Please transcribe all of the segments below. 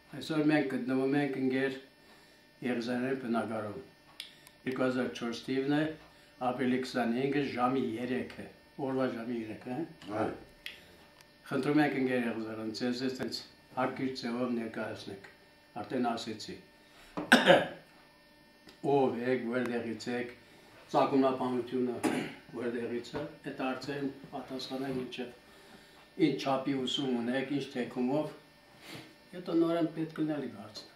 Այսօր մենք գտնվում ենք ընկեր Եղզարել բնակարանում։ 2004 թիվն է, ապրիլի 25-ը ժամի 3-ը, օրվա ժամի 3-ը, Այո։ Խնդրում ենք ընկեր Եղզարել, ձեզ այդպես հարկիր ձևով ներկայացնեք, արդեն ասեցի։ Ով եք, որտեղից եք, ծագումնապանությունը որտեղից է, այդ հարցերին պատասխանեք ինչև ինչ չափի ուսում ունեք, ինչ թեկումով, հետո նորեն պետք է լինի հարցը։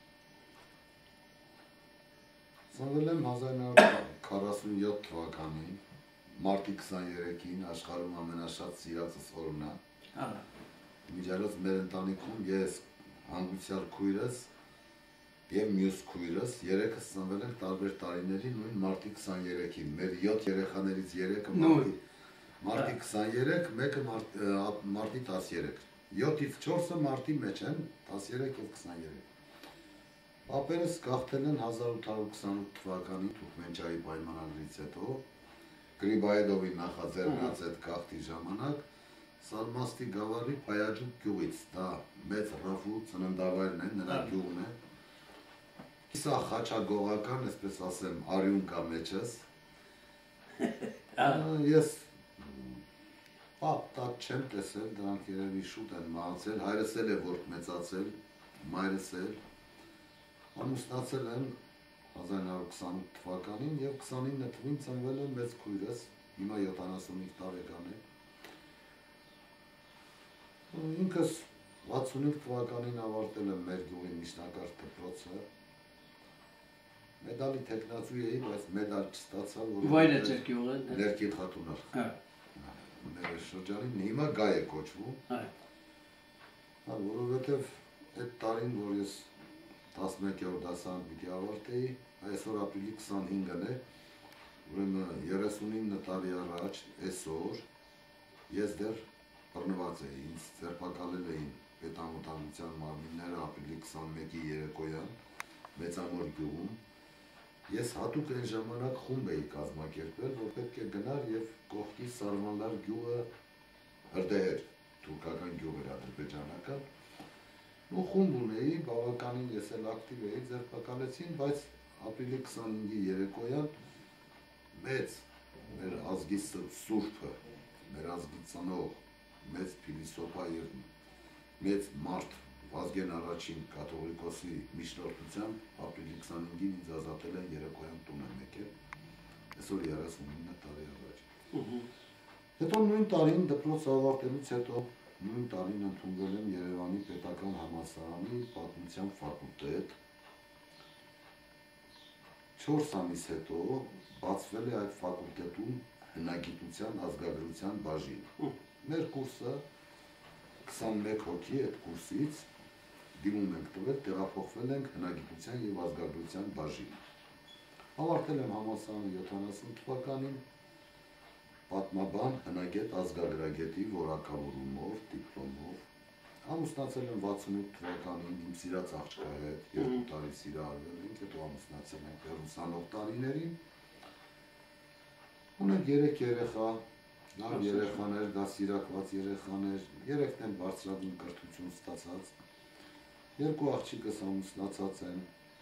Ծնվել եմ 1947 թվականին, մարտի 23-ին, աշխարհում ամենաշատ սիրածս օրն է։ Միջալոց մեր ընտանիքում ես, հանգուցյալ քույրս և մյուս քույրս, երեքս ծնվել ենք տարբեր տարիների նույն մարտի 23-ին, մեր 7 երեխաներից 3-ը մարտի 23, մեկը մարտի 13, 7-ից 4-ը մարտի մեջ են, 13 և 23։ Պապերս գաղթել են 1828 թվականին Թուրքմենչայի պայմանագրից հետո, Գրիբայեդովի նախաձեռնած այդ գաղթի ժամանակ, Սալմաստի գավառի Պայաջուկ գյուղից, դա մեծ Ռաֆու ծննդավայրն է, նրա գյուղն է, Սա խաչագողական, այսպես ասեմ, արյուն կա մեջս, ես պապ-տատ չեմ տեսել, դրանք երևի շուտ են մահացել, հայրս էլ է որ մեծացել, մայրս էլ, ամուսնացել են 1928 թվականին և 29 թվին ծնվել է մեծ քույրս, հիմա 75 տարեկան է, ինքս 65 թվականին ավարտել եմ մեր գյուղի միջնակարգ դպրոցը, մեդալի թեկնածու էի, բայց մեդալ չստացա, Վայր է ձեր գյուղը։ Ներքիդ Խատունար։ Մեր շրջանին հիմա Գայ է կոչվում։ Որովհետև այդ տարին, որ ես 11-րդ դասարան պիտի ավարտեի, այսօր ապրիլի 25-ն է, ուրեմն 39 տարի առաջ այսօր ես դեռ բռնված էի, ինձ ձերբակալել էին պետանվտանգության մարմինները ապրիլի 21-ի երեկոյան Մեծամոր գյուղում։ Ես հատուկ այն ժամանակ խումբ էի կազմակերպել, որ պետք է գնար և կողքի Սարմանլար գյուղը հրդեհեր, թուրքական գյուղ էր ադրբեջանական, ու խումբ ունեի, բավականին ես էլ ակտիվ էի, ձերբակալեցին, բայց ապրիլի 25-ի երեկոյան մեծ մեր ազգի սուրբը, մեր ազգի ծնող, մեծ փիլիսոփա և մեծ մարդ Վազգեն առաջին կաթողիկոսի միջնորդությամբ ապրիլի 25-ին ինձ ազատել են երեկոյան տուն եմ եկել, այսօր 39 տարի առաջ։ Հետո նույն տարին դպրոց ավարտելուց հետո նույն տարին ընդունվել եմ Երևանի պետական համալսարանի պատմության ֆակուլտետ, 4 ամիս հետո բացվել է այդ ֆակուլտետում հնագիտության ազգագրության բաժին։ Մեր կուրսը 21 հոգի այդ կուրսից դիմում ենք տվել, տեղափոխվել ենք հնագիտության և ազգագրության բաժին։ Ավարտել եմ համալսարանը 70 թվականին, պատմաբան, հնագետ, ազգագրագետի որակավորումով, դիպլոմով, ամուսնացել եմ 68 թվականին իմ սիրած աղջկա հետ, 2 տարի սիրահարվել ենք, հետո ամուսնացել ենք ուսանող տարիներին, ունենք 3 երեխա, լավ երեխաներ, դաստիարակված երեխաներ, 3-ն են բարձրագույն կրթություն ստացած, 2 աղջիկս ամուսնացած են,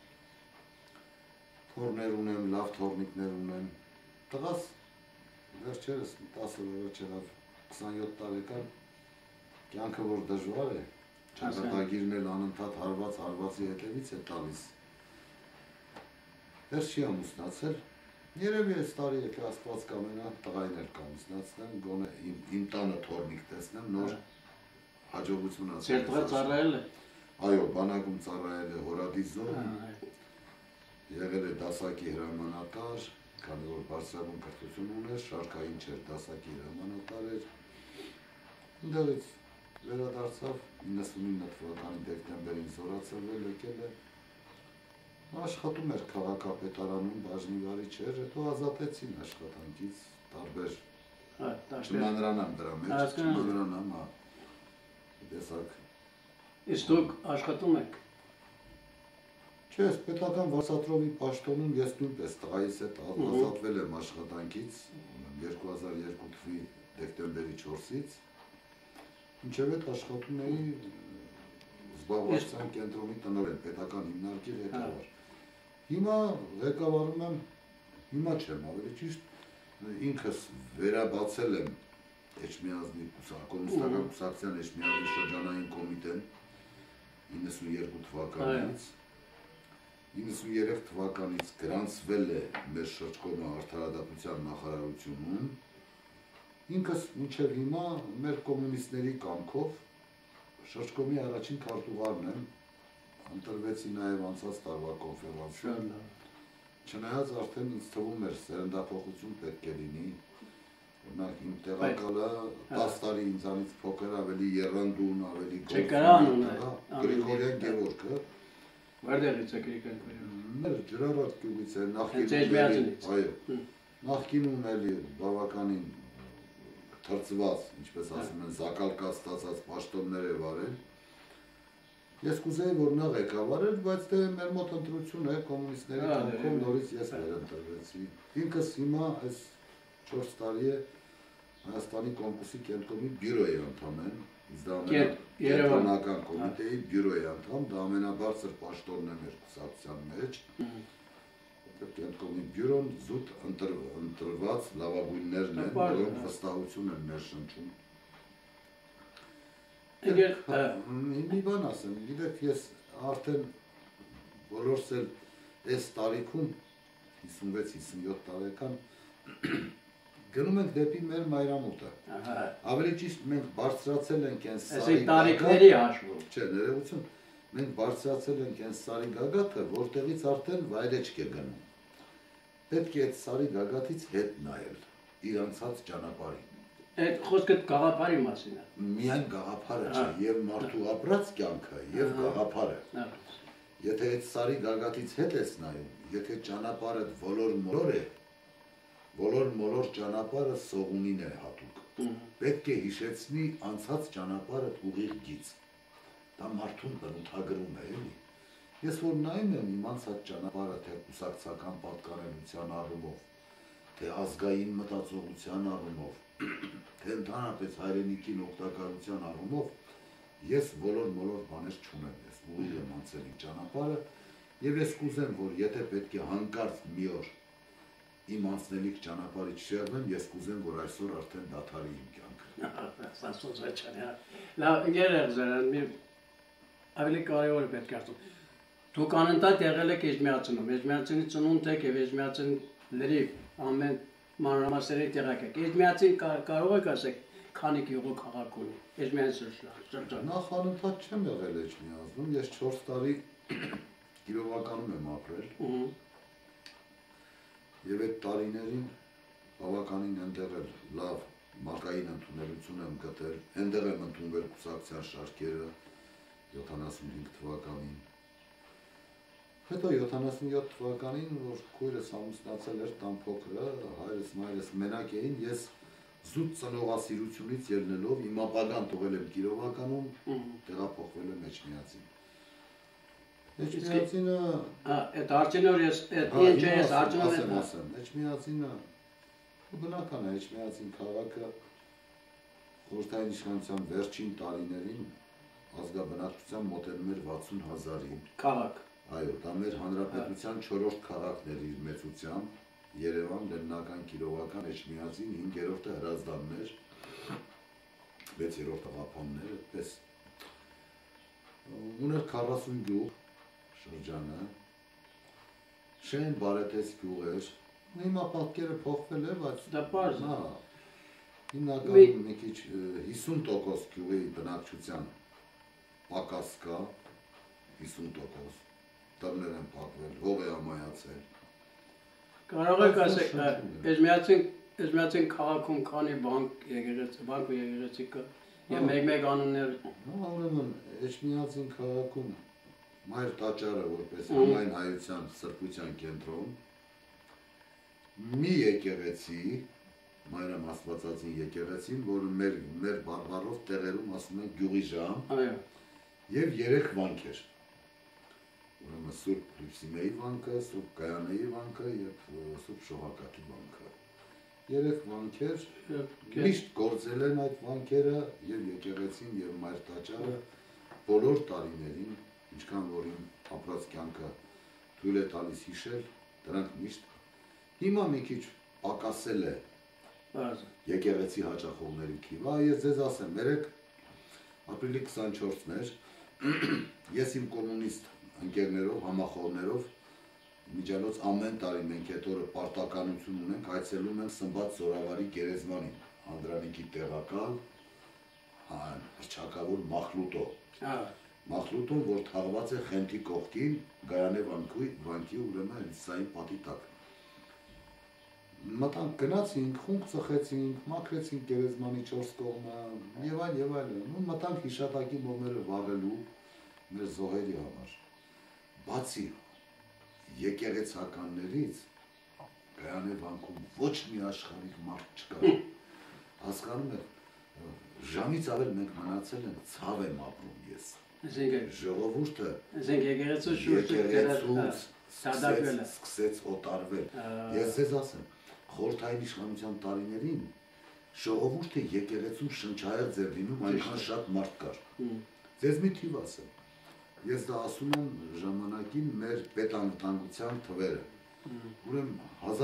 թոռներ ունեմ, լավ թոռնիկներ ունեմ, տղաս վերջերս 10 օր առաջ եղավ 27 տարեկան, կյանքը որ դժվար է, ճակատագիրն էլ անընդհատ հարվածի հետևից է տալիս, դեռ չի ամուսնացել, երևի այս տարի եկե Աստված կամենա տղային էլ կամուսնացնեմ, գոնե իմ տանը թոռնիկ տեսնեմ, նոր հաջողություն ասել։ Ձեր տղա ծառայել է։ Այո, բանակում ծառայել է Հորադիզում, եղել է դասակի հրամանատար, քանի որ բարձրագույն կրթություն ուներ, շարքային չէր, դասակի հրամանատար էր, ընդեղից վերադարձավ 99 թվականի դեկտեմբերին զորացրվել եկել է, աշխատում էր քաղաքապետարանում, բաժնի վարիչ էր, հետո ազատեցին աշխատանքից, տարբեր չմանրանամ դրա մեջ, չմանրանամ, տեսակ։ Իսկ դուք աշխատում եք։ Չէ, պետական վարչատրովի պաշտոնում ես նույնպես տղայիս հետ ազատվել եմ աշխատանքից 2002 թվականի դեկտեմբերի 4-ից, մինչև այդ աշխատում էի զբաղվածության կենտրոնի տնօրեն, պետական հիմնարկի ղեկավար։ Հիմա ղեկավարում եմ, հիմա չեմ, ավելի ճիշտ ինքս վերաբացել եմ Էջմիածնի կոմունիստական կուսակցության Էջմիածնի շրջանային կոմիտեն 92 թվականից 93 թվականից գրանցվել է մեր շրջկոմը արդարադատության նախարարությունում ինքս մինչև հիմա մեր կոմունիստների կամքով շրջկոմի առաջին քարտուղարն եմ ընտրվեցի նաև անցած տարվա կոնֆերանսում չնայած արդեն ինձ թվում էր սերնդափոխություն պետք է լինի օրինակ իմ տեղակալը 10 տարի ինձանից փոքր ավելի եռանդուն ավելի Գրիգորյան Գևորգը Որտեղից է Գրիգորյան մեր Ջրարատ գյուղից է նախկինում էլի բավականին թրծված ինչպես ասում են զակալկած ստացած պաշտոններ է վարել Ես կուզեի, որ նա ղեկավար էր, բայց դե մեր մոտ ընտրություն է, կոմունիստների կամքով նորից ես վերընտրվեցի։ Ինքս հիմա այս 4 տարի է Հայաստանի կոնկուրսի կենտրոնի բյուրոյի անդամ եմ, կենտրոնական կոմիտեի բյուրոյի անդամ, դա ամենաբարձր պաշտոնն է մեր կուսակցության մեջ։ Կենտրոնի բյուրոն զուտ ընտրված լավագույններն են, որոնք վստահություն են ներշնչում։ Մի բան ասեմ, գիտեք, ես արդեն բոլորս էլ այս տարիքում 56-57 տարեկան գնում ենք դեպի մեր մայրամուտը։ Ավելի ճիշտ մենք բարձրացել ենք այս սարի տարիքների հաշվով։ Չէ, ներողություն, մենք բարձրացել ենք այս սարի գագաթը, որտեղից արդեն վայրեջք է գնում։ Պետք է այդ սարի գագաթից հետ նայել իր անցած ճանապարհին։ Այդ խոսքը գաղափարի մասին է։ Միայն գաղափարը չէ, եւ մարդու ապրած կյանքը, եւ գաղափարը։ Եթե այդ սարի գագաթից հետ ես նայում, եթե ճանապարհը ոլոր ճանապարհը սողունին է հատուկ։ Պետք է հիշեցնի անցած ճանապարհը ուղիղ գիծ։ Դա մարդուն բնութագրում է, էլի։ Ես որ նայում եմ իմ անցած ճանապարհը թե կուսակցական պատկանելության առումով, թե ազգային մտածողության առումով, թե ընդհանրապես հայրենիքին օգտակարության առումով ես բոլոր բաներ չունեմ, ես ուղիղ եմ անցել իմ ճանապարհը եւ ես կուզեմ, որ եթե պետք է հանկարծ մի օր իմ անցնելիք ճանապարհից շեղվեմ, ես կուզեմ, որ այսօր արդեն դադարի իմ կյանքը։ Լավ, երեխաներ, ավելի կարևոր է պետք է ասում։ Դուք անընդհատ եղել եք Էջմիածնում, Էջմիածնի ծնունդ եք եւ Էջմիածնների ամեն մանրամասների տեղակ եք։ Էջմիածին կարող եք ասեք, քանի գյուղ քաղաք ունի։ Էջմիածն շրջան։ Նախ անընդհատ չեմ եղել Էջմիածնում, ես 4 տարի Կիրովականում եմ ապրել։ Եվ այդ տարիներին բավականին այնտեղ էլ լավ մարդկային ընդունելություն եմ գտել, այնտեղ եմ ընդունվել կուսակցության շարքերը 75 թվականին։ Հետո 77 թվականին, որ քույրս ամուսնացել էր տան փոքրը, հայրս մայրս մենակ էին, ես զուտ ծնողասիրությունից ելնելով իմ ապագան թողել եմ Կիրովականում, տեղափոխվել եմ Էջմիածին։ Էջմիածինը այդ արդյունով ես ինչ ես արդյունով ասեմ, Էջմիածինը բնական է, Էջմիածին քաղաքը խորհրդային իշխանության վերջին տարիներին ազգաբնակչության մոտենում էր 60,000-ին։ Քաղաք։ Այո, դա մեր հանրապետության 4-րդ քաղաքն էր իր մեծությամբ, Երևան, Լեննական, Կիրովական, Էջմիածին, 5-րդը Հրազդանն էր, 6-րդը Ղափաններ, այդպես։ Ուներ 40 գյուղ շրջանը, Շեն բարետես գյուղ էր, հիմա պատկերը փոխվել է, բայց դա պարզ է։ Հիմնականում մի քիչ 50% գյուղի բնակչության պակաս կա, 50%, տներ են փակվել, հող է ամայացել։ Կարող եք ասեք, Էջմիածին քաղաքում քանի բանկ ու եկեղեցի կա, եւ մեկ անուններ։ Ուրեմն Էջմիածին քաղաքում Մայր տաճարը որպես համայն հայության սրբության կենտրոն, մի եկեղեցի, Մայրամ Աստվածածին եկեղեցին, որը մեր բառով տեղերում ասում են գյուղի ժամ, եւ 3 վանքեր։ Ուրեմն Սուրբ Լուսինեի վանքը, Սուրբ Գայանեի վանքը եւ Սուրբ Շողակաթի վանքը։ 3 վանքեր միշտ գործել են այդ վանքերը եւ եկեղեցին եւ Մայր տաճարը բոլոր տարիներին, ինչքան որ իմ ապրած կյանքը թույլ է տալիս հիշել, դրանք միշտ հիմա մի քիչ պակասել է եկեղեցի հաճախողների թիվը, ես ձեզ ասեմ, երեք ապրիլի 24-ն էր, ես իմ կոմունիստ ընկերներով, համախոհներով միջանոց ամեն տարի մենք այդ օրը պարտականություն ունենք, այցելում ենք Սմբատ Զորավարի գերեզմանին, Անդրանիկի տեղակալ, հռչակավոր Մախլուտո։ Մախլուտոն, որ թաղված է Խենթի կողքին, Գայանե վանքի ուրեմն Հրիստոսային պատի տակ։ Մտանք գնացինք, խունկ ծխեցինք, մաքրեցինք գերեզմանի 4 կողմը եւ այլն։ Ու մտանք հիշատակի մոմերը վառելու մեր զոհերի համար։ Բացի եկեղեցականներից Գայանե վանքում ոչ մի աշխարհիկ մարդ չկա։ Հասկանում եք, ժամից ավել մենք մնացել ենք, ցավ եմ ապրում ես։ Ժողովուրդը եկեղեցուց սկսեց օտարվել։ Ես ձեզ ասեմ, խորհրդային իշխանության տարիներին ժողովուրդը եկեղեցուն շնչահեղձ էր լինում, այնքան շատ մարդ կար։ Ձեզ մի թիվ ասեմ, ես դա ասում եմ ժամանակին մեր պետանվտանգության թվերը։ Ուրեմն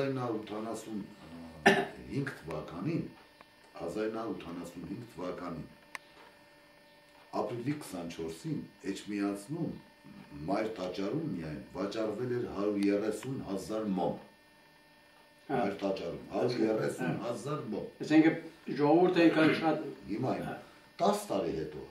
1985 թվականին ապրիլի 24-ին Էջմիածնում մայր տաճարում միայն վաճառվել էր 130,000 մոմ։ Մայր տաճարում 130,000 մոմ։ Այսինքն ժողովուրդը այնքան շատ հիմա 10 տարի հետո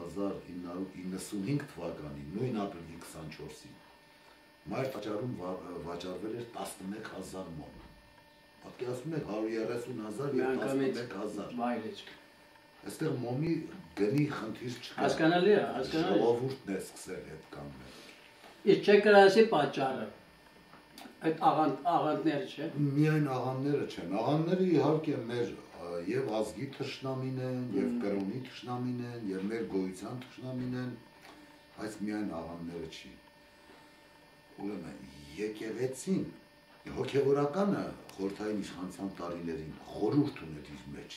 1995 թվականին նույն ապրիլի 24-ին մայր տաճարում վաճառվել էր 11,000 մոմ։ Պատկերացնում եք 130,000 եւ 11,000։ Վայրեջք։ Այստեղ մոմի գնի խնդիր չկա։ Հասկանալի է, հասկանալի։ Ժողովուրդն է սկսել հետ կանգնել։ Իսկ չեք գրասի պատճառը։ Այդ աղանդները չէ։ Միայն աղանդները չեն։ Աղանդները իհարկե մեր եւ ազգի թշնամին են, եւ կրոնի թշնամին են, եւ մեր գոյության թշնամին են, բայց միայն աղանդները չի։ Ուրեմն եկեղեցին հոգևորականը խորհրդային իշխանության տարիներին խորհուրդ ուներ իր մեջ։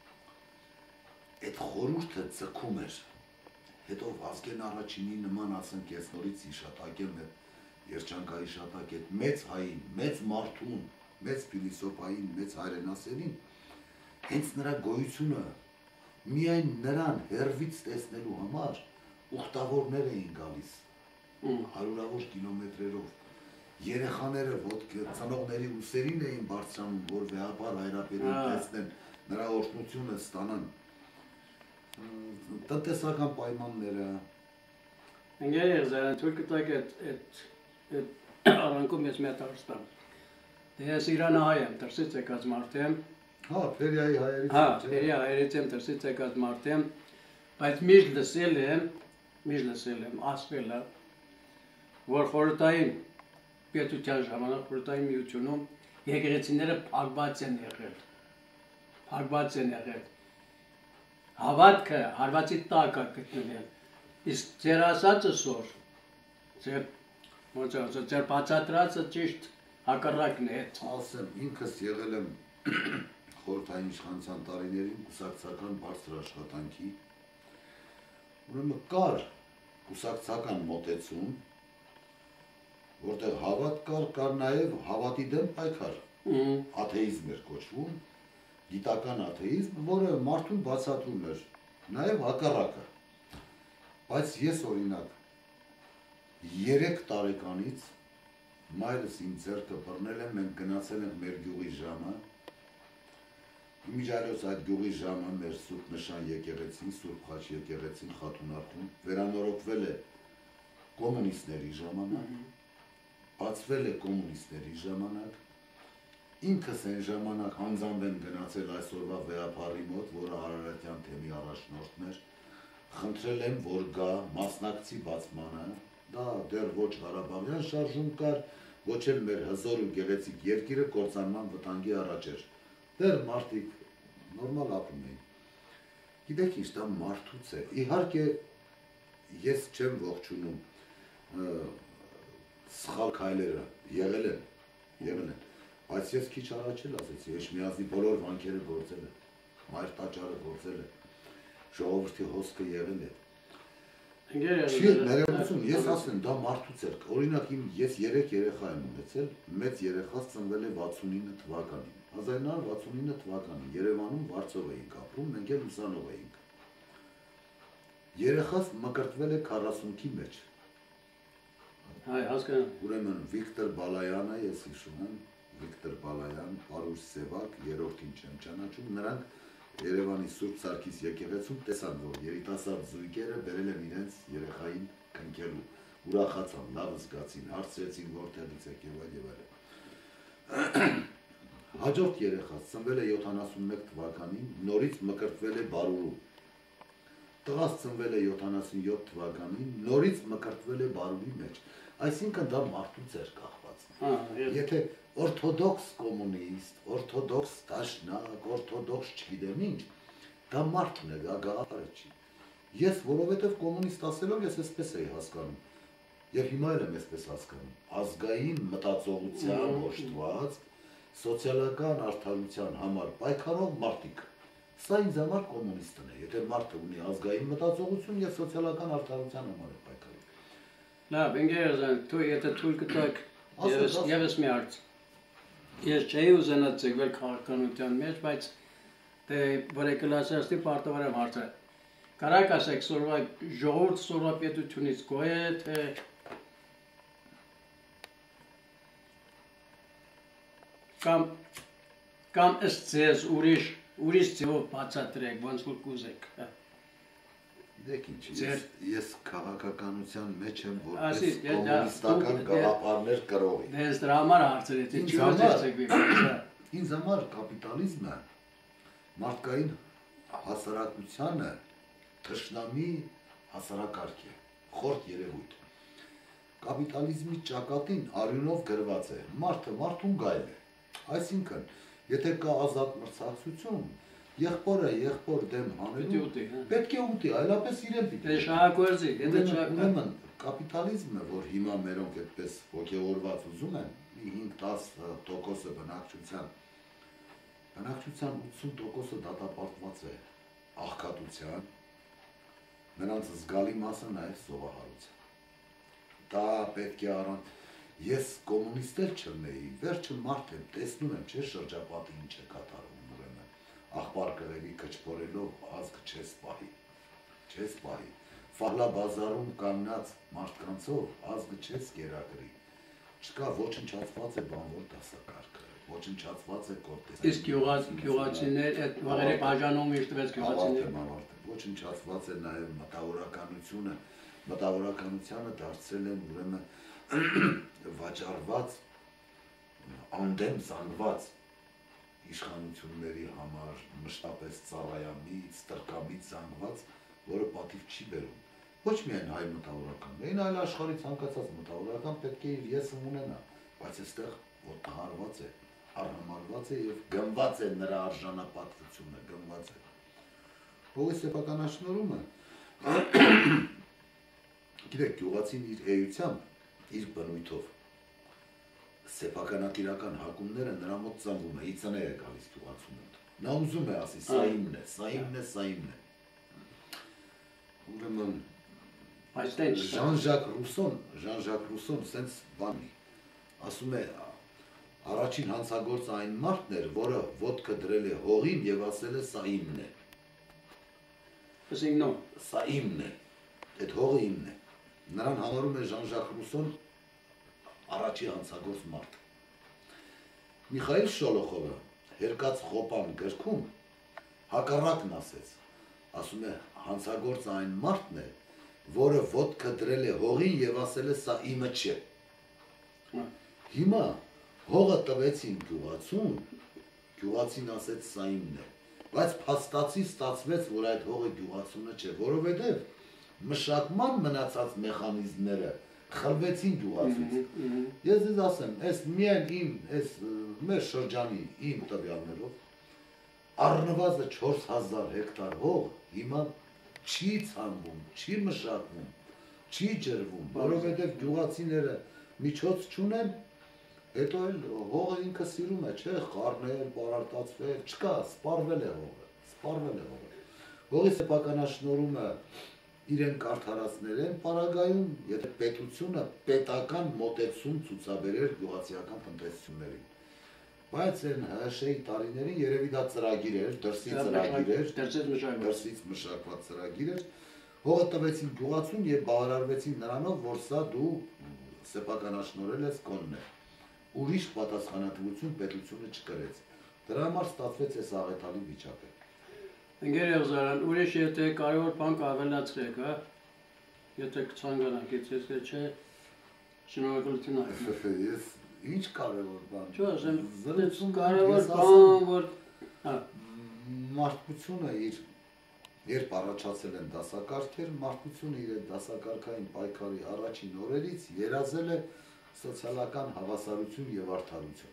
Այդ խորհուրդը ձգում էր։ Հետո Վազգեն առաջինի նման ասենք ես նորից հիշատակեմ երջանկայի շատակ այդ մեծ հային, մեծ մարդուն, մեծ փիլիսոփային, մեծ հայրենասերին, հենց նրա գոյությունը միայն նրան հեռվից տեսնելու համար ուխտավորներ էին գալիս, հարյուրավոր կիլոմետրերով, երեխաները ծնողների ուսերին էին բարձրանում, որ վեհապար հայրապետին տեսնեն, նրա օրհնությունը ստանան, տնտեսական պայմանները։ Ընկերներ, թույլ կտակ այդ արանքում ես մի հատ հարցնեմ։ Ես Իրանը հայ եմ, դրսից եկած մարդ եմ։ Հա, Ֆերիայի հայերից եմ։ Հա, Ֆերիայի հայերից եմ, դրսից եկած մարդ եմ, բայց միշտ լսել եմ, ասվել է, որ խորհրդային պետության ժամանակ խորհրդային միությունում եկեղեցիները փակված են եղել։ Հավատքը հարվածի տակ է գտնվել։ Իսկ ձեր ասածը սոր, ձեր բացատրածը ճիշտ հակառակն է։ Ասեմ, ինքս եղել եմ խորհրդային իշխանության տարիներին կուսակցական բարձր աշխատանքի, ուրեմն կար կուսակցական մոտեցում, որտեղ հավատ կար նաև հավատի դեմ պայքար, աթեիզմ էր կոչվում, գիտական աթեիզմ, որը մարդուն բացատրում էր, նաև հակառակը, բայց ես օրինակ 3 տարեկանից մայրս իմ ձեռքը բռնել եմ, մենք գնացել ենք մեր գյուղի ժամը, իմիջիայլոց այդ գյուղի ժամը մեր Սուրբ Նշան եկեղեցին, Սուրբ Խաչ եկեղեցին Խաթունարքում վերանորոգվել է կոմունիստների ժամանակ, բացվել է կոմունիստների ժամանակ, ինքս այն ժամանակ հանձանվեմ գնացել այսօրվա վեհապարի մոտ, որը Արարատյան թեմի առաջնորդն էր, խնդրել եմ, որ գա մասնակցի բացմանը, դա դեռ ոչ Ղարաբաղյան շարժում կար, ոչ էլ մեր հզոր ու գեղեցիկ երկիրը կործանման վտանգի առաջ էր։ Դեռ մարդիկ նորմալ ապրում էին։ Գիտեք ինչ, դա մարդուց է։ Իհարկե ես չեմ ողջունում սխալ քայլերը եղել են, բայց ես քիչ առաջ էլ ասեցի, Էջմիածնի բոլոր վանքերը գործել է, մայր տաճարը գործել է, ժողովրդի հոսքը եղել է։ Չի ներողություն, ես ասեմ, դա մարդուց էր։ Օրինակ ես 3 երեխա եմ ունեցել, մեծ երեխաս ծնվել է 69 թվականին։ 1969 թվականին Երևանում Վարշավա էինք ապրում, մենք էլ ուսանող էինք։ Երեխաս մկրտվել է 40-ի մեջ։ Հայ, հասկանում։ Ուրեմն Վիկտոր Բալայանը, ես հիշում եմ, Վիկտոր Բալայան, Արուշ Սևակ, երրորդին չեմ ճանաչում, նրանք Երևանի Սուրբ Սարգիս եկեղեցում տեսան, որ երիտասարդ զույգերը բերել են իրենց երեխային քնքելու, ուրախացան, լավ զգացին, հարցրեցին որտեղից եք եւ այլ։ Հաջորդ երեխաս ծնվել է 71 թվականին, նորից մկրտվել է Բարուրում։ Տղաս ծնվել է 77 թվականին, նորից մկրտվել է Բարուրի մեջ։ Այսինքն դա մարդուց էր կախված։ Եթե օրթոդոքս կոմունիստ, օրթոդոքս դաշնակ, օրթոդոքս չգիտեմ ինչ, դա մարդն է, դա գաղափարը չի։ Ես որովհետև կոմունիստ ասելով ես այսպես էի հասկանում, եւ հիմա էլ եմ այսպես հասկանում, ազգային մտածողության օժտված, սոցիալական արդարության համար պայքարող մարդիկ։ Սա ինձ համար կոմունիստն է, եթե մարդը ունի ազգային մտածողություն եւ սոցիալական արդարության համար է պայքարում։ Լավ, ընկերներ, դու եթե թույլ կտաք եւս մի հարց։ Ես չէի ուզենա ցեգվել քաղաքականության մեջ, բայց դե բարեկլասիստի պարտավոր եմ հարցը։ Կարակ ասեք, սորվա ժողովուրդ սորվապետությունից գոհ է, թե կամ ըստ ձեզ ուրիշ ձևով բացատրեք, ոնց որ կուզեք։ Գիտեք ինչ, ես քաղաքականության մեջ եմ որպես կոմունիստական գաղափարներ կրողի։ Դες դրա համար հարցրեցի, չի ուզեցեք վիճակը։ Ինձ համար կապիտալիզմը մարդկային հասարակությանը թշնամի հասարակարգ է, խորտ երևույթ։ Կապիտալիզմի ճակատին արյունով գրված է, մարդը մարդուն գայլ է։ Այսինքն, եթե կա ազատ մրցակցություն, եղբորը եղբոր դեմ հանելու, պետք է ուտի, այլապես իրեն պիտի։ Դե շահագործի, ուրեմն կապիտալիզմը, որ հիմա մերոնք այդպես ոգևորված ուզում են, 5-10% բնակչության 80%-ը դատապարտված է աղքատության, նրանց զգալի մասը նաև սովահարության։ Դա պետք է առանց, ես կոմունիստ էլ չլնեի, վերջը մարդ եմ, տեսնում եմ, չէ շրջապատի ինչ է կատարվում, ուրեմն, աղբար կղերի կչպորելով ազգ չես պահի, չես պահի, Ֆահլա բազարում կանգնած մարդկանցով ազգը չես կերակրի, չկա ոչնչացված է բանվոր դասակարգը, ոչնչացված է կորտեսը։ Իսկ գյուղացիներ, այդ վաղերի բաժանում իշտվեց գյուղացիներ։ Ոչնչացված է նաև մտավորականությունը, մտավորականությանը դարձրել են ուրեմն վաճառված, անդեմ զանգված իշխանությունների համար, մշտապես ծառայամից, տրկամից զանգված, որը պատիվ չի բերում։ Ոչ միայն հայ մտավորականներին, այլ աշխարհի ցանկացած մտավորական պետք է իր եսը ունենա, բայց այստեղ ոտնահարված է, արհամարված է եւ գնված է նրա արժանապատվությունը, գնված է։ Ողջ սեփականաշնորհումը գիտեք, գյուղացին իր էությամբ, իր բնույթով սեփականատիրական հակումները նրա մոտ ծնվում է, իծնե է գալիս գյուղացուն մոտ։ Նա ուզում է ասի, սա իմն է, սա իմն է, սա իմն է։ Ուրեմն Ժան-Ժակ Ռուսոն սենց բանի, ասում է, առաջին հանցագործը այն մարդն էր, որը ոտքը դրել է հողին եւ ասել է սա իմն է։ Սա իմն է, այդ հողը իմն է։ Նրան համարում է Ժան-Ժակ Ռուսոն առաջի հանցագործ մարդ։ Միխայիլ Շոլոխովը Հերկած խոպան գրքում հակառակն ասեց, ասում է հանցագործը այն մարդն է, որը ոտքը դրել է հողին եւ ասել է սա իմը չէ։ Հիմա հողը տվեցին գյուղացուն, գյուղացին ասեց սա իմն է, բայց փաստացի ստացվեց, որ այդ հողը գյուղացունը չէ, որովհետեւ մշակման մնացած մեխանիզմները խլվեցին գյուղացուց։ Ես ձեզ ասեմ, այս միայն իմ, այս մեր շրջանի իմ տվյալներով առնվազն 4000 հեկտար հող հիմա չի ցանվում, չի մշակվում, չի ջրվում, որովհետև գյուղացիները միջոց չունեն, հետո էլ հողը ինքը սիրում է, չէ, խառնել, պարարտացվել, չկա, սպառվել է հողը, սպառվել է հողը։ Հողի սեփականաշնորհումը իրենք արդարացնել են պարագայում, եթե պետությունը պետական մոտեցում ցուցաբերեր գյուղացիական տնտեսություններին։ Բայց այն ՀՀՇ-ի տարիներին երևի դա ծրագիր էր, դրսի ծրագիր էր, դրսից մշակված ծրագիր էր, հողը տվեցին գյուղացուն եւ բավարարվեցին նրանով, որ սա դու սեփականաշնորհել ես կոնն է։ Ուրիշ պատասխանատվություն պետությունը չկրեց։ Դրա համար ստացվեց այս աղետալի վիճակը։ Ընկեր Եղզարյան, ուրիշ եթե կարևոր բան կավելացրեք, հա։ Եթե կցանկանաք, եթե չէ, շնորհակալություն այլ։ Ես ինչ կարևոր բան։ Չէ, ասեմ, կարևոր բան, որ մարդկությունը իր երբ առաջացել են դասակարգեր, մարդկությունը իր դասակարգային պայքարի առաջին օրերից երազել է սոցիալական հավասարություն եւ արդարություն։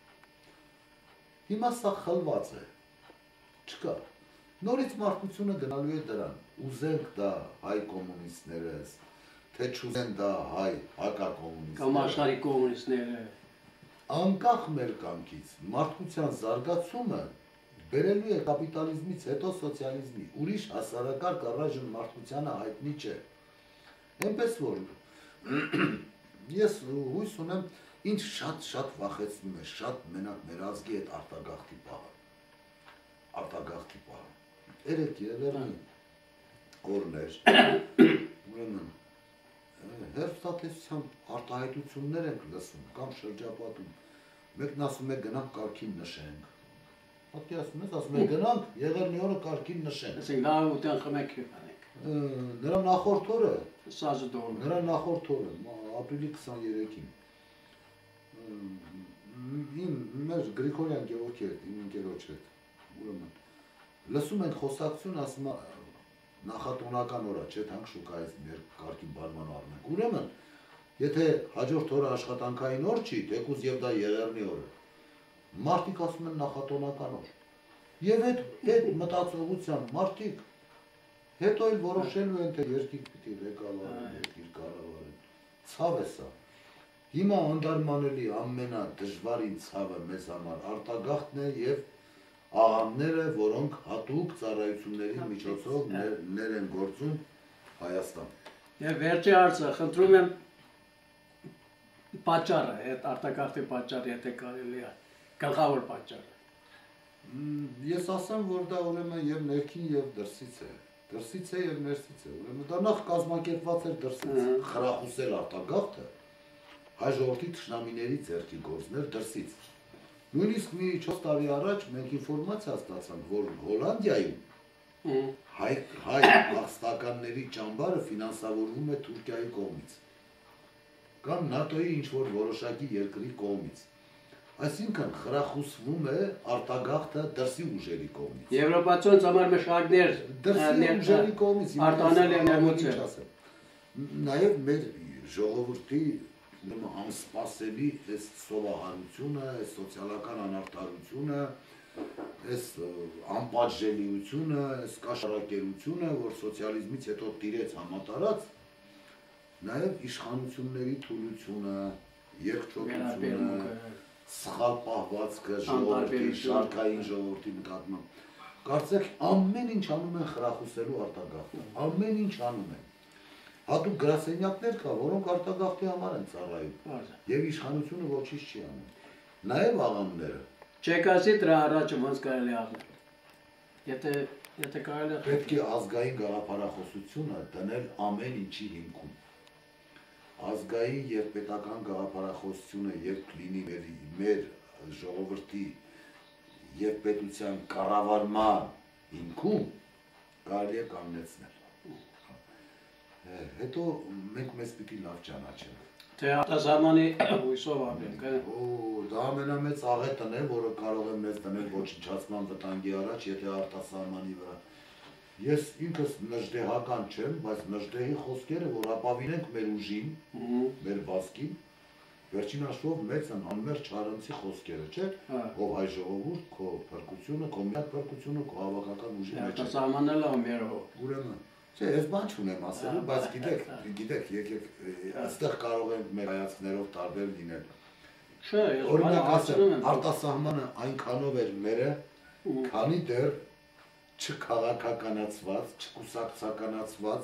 Հիմա սա խլված է։ Չկա։ Նորից մարդկությունը գնալու է դրան։ Ուզենք դա հայ կոմունիստներս, թե չուզեն դա հայ հակակոմունիստները։ Կամ աշխարհի կոմունիստները։ Անկախ մեր կամքից մարդկության զարգացումը բերելու է կապիտալիզմից հետո սոցիալիզմի։ Ուրիշ հասարակարգ առայժմ մարդկությանը հայտնի չէ։ Այնպես որ ես հույս ունեմ, ինչ շատ վախեցնում է, շատ մենակ մեր ազգի հետ արտագաղթի պահը։ Արտագաղթի պահը։ Երեք Եղեռնի օրներ, ուրեմն հերթատեսության արտահայտություններ ենք լսում կամ շրջապատում, մեկն ասում է գնանք կարգին նշենք, պատկերացնում ես, ասում է գնանք Եղեռնի օրը կարգին նշենք։ Ասենք լավ ուտեն խմեք անենք։ Նրա նախորդ օրը, Սազը դողում։ նրա նախորդ օրը, ապրիլի 23-ին, մեր Գրիգորյան Գևորգի հետ, իմ ընկերոջ հետ, ուրեմն լսում ենք խոսակցություն, ասում է նախատոնական օր է, չէ՞ թանկ շուկայից մեր կարգին բանման առնենք։ Ուրեմն, եթե հաջորդ օրը աշխատանքային օր չի, թեկուզ եւ դա Եղեռնի օրը, մարդիկ ասում են նախատոնական օր։ Եվ այդ մտածողությամբ մարդիկ հետո էլ որոշելու են, թե երկիր պիտի ղեկավարեն, երկիր կառավարեն։ Ցավ է սա։ Հիմա անդարմանելի ամենադժվարին ցավը մեզ համար արտագաղթն է եւ աղամները, որոնք հատուկ ծառայությունների միջոցով ներ են գործում Հայաստան։ Եվ վերջի հարցը, խնդրում եմ պատճառը, այդ արտագաղթի պատճառը, եթե կարելի է, գլխավոր պատճառը։ Ես ասեմ, որ դա ուրեմն եւ ներքին եւ դրսից է։ Դրսից է եւ ներսից է։ Ուրեմն դա նախ կազմակերպված էր դրսից, խրախուսել արտագաղթը հայ ժողովրդի թշնամիների ձեռքի գործներ դրսից։ Նույնիսկ մի 4 տարի առաջ մենք ինֆորմացիա ստացանք, որ Հոլանդիայում հայ աղստականների ճամբարը ֆինանսավորվում է Թուրքիայի կողմից կամ ՆԱՏՕ-ի ինչ-որ որոշակի երկրի կողմից։ Այսինքն խրախուսվում է արտագաղթը դրսի ուժերի կողմից։ Եվրոպացիոն համար մշակներ դրսի ուժերի կողմից արտանել են ներմուծել։ Նաև մեր ժողովրդի անսպասելի այս սովահարությունը, այս սոցիալական անարդարությունը, այս անպատժելիությունը, այս կաշառակերությունը, որ սոցիալիզմից հետո տիրեց համատարած, նաև իշխանությունների թուլությունը, երկչոտությունը, սխալ պահվածքը ժողովրդի, շարքային ժողովրդի նկատմամբ։ Կարծեք ամեն ինչ անում են խրախուսելու արտագաղթը, ամեն ինչ անում են։ Հատուկ գրասենյակներ կա, որոնք արտագաղթի համար են ծառայում, եւ իշխանությունը ոչինչ չի անում։ Նաեւ աղամները։ Չեք ասի դրա առաջ ոնց կարելի անել։ Եթե կարելի է պետք է ազգային գաղափարախոսությունը դնել ամեն ինչի հիմքում։ Ազգային եւ պետական գաղափարախոսությունը երբ լինի մեր ժողովրդի եւ պետության կառավարման հիմքում, կարելի է կանգնեցնել։ Հետո մենք մեզ պիտի լավ ճանաչենք։ Թե արտասահմանի հույսով անենք, դա ամենամեծ աղետն է, որը կարող է մեզ դնել ոչնչացման վտանգի առաջ, եթե արտասահմանի վրա։ Ես ինքս նժդեհական չեմ, բայց նժդեհի խոսքերը, որ ապավինենք մեր ուժին, մեր վազքին, վերջին հաշվով մեծ են անմերձ չարընցի խոսքերը, չէ՞, ով հայ ժողովուրդ, քո փրկությունը, քո միակ փրկությունը, քո հավաքական ուժի մեջ է։ Արտասահմանելը ամերով։ Ուրեմն, չէ, ես բան չունեմ ասելու, բայց գիտեք, եկեք, այստեղ կարող ենք մեր հայացքներով տարբեր լինել։ Չէ, ես օրինակ ասեմ, արտասահմանը այնքանով էր մերը, քանի դեռ չքաղաքականացված, չկուսակցականացված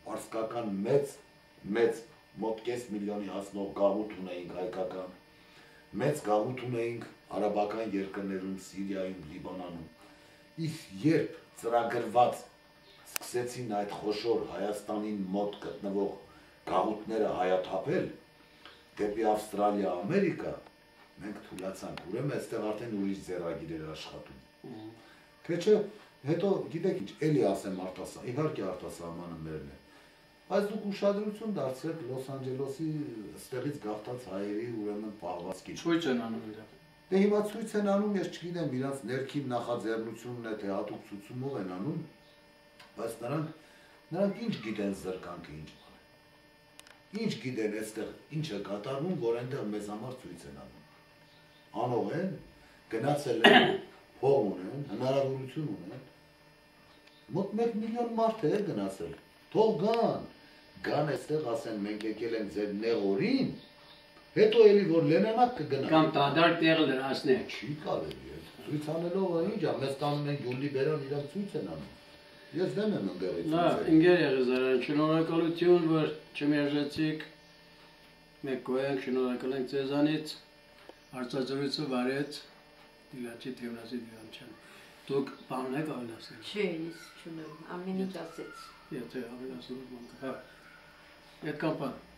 պարսկական մեծ մոտ կես միլիոնի հասնող գաղութ ունեինք հայկական, մեծ գաղութ ունեինք արաբական երկրներում, Սիրիայում, Լիբանանում, իսկ երբ ծրագրված սկսեցին այդ խոշոր Հայաստանին մոտ գտնվող գաղութները հայաթափել դեպի Ավստրալիա, Ամերիկա, մենք թուլացանք, ուրեմն այստեղ արդեն ուրիշ ձեռագիր էր աշխատում։ Թե չէ, հետո գիտեք ինչ, էլի ասեմ արտասահման, իհարկե արտասահմանը մերն է։ Բայց դուք ուշադրություն դարձրեք Լոս Անջելեսի ստեղից գաղթած հայերի ուրեմն պահվածքի։ Ցույց են անում դա։ Դե հիմա ցույց են անում, ես չգիտեմ, իրանց ներքին նախաձեռնությունն է, թե հատուկ ցուցումով են անում, բայց նրանք ինչ գիտեն զրկանքը ինչ։ Ինչ գիտեն այստեղ, ինչ է կատարվում, որ այնտեղ մեզ համար ցույց են անում։ Անող են, գնացել են, փող ունեն, հնարավորություն ունեն։ Մոտ 1 միլիոն մարդ է գնացել։ Թող գան այստեղ ասեն մենք եկել ենք ձեր նեղորին, հետո էլի որ լենանակ կգնա։ Կամ դադար տեղ լրացնել։ Չի կարելի։ Ցույց անելով ինչ է, մեզ տանում են գյուլի բերան իրանք ցույց են անում։ Ես դեմ եմ ընդեղի ցույցը։ Ինգեր Եղեզարյան, շնորհակալություն, որ չմերժեցիք։ Մենք գոհ շնորհակալ ենք ձեզանից։ Արծաձորիցը վարեց Դիլաչի Թևնազի Դիլանչյան։ Դուք բանն եք ավելացնել։ Չէ, ես չունեմ, ամեն ինչ ասեց։ Եթե ավելացնում եք, հա։ Այդ կապան։